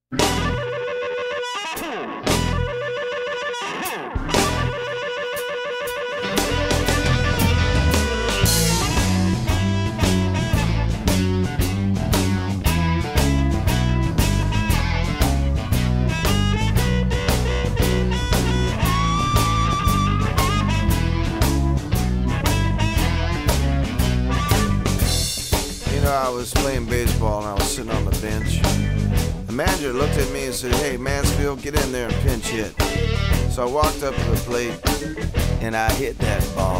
I was playing baseball and I was sitting on the bench. The manager looked at me and said, "Hey, Mansfield, get in there and pinch hit." So I walked up to the plate and I hit that ball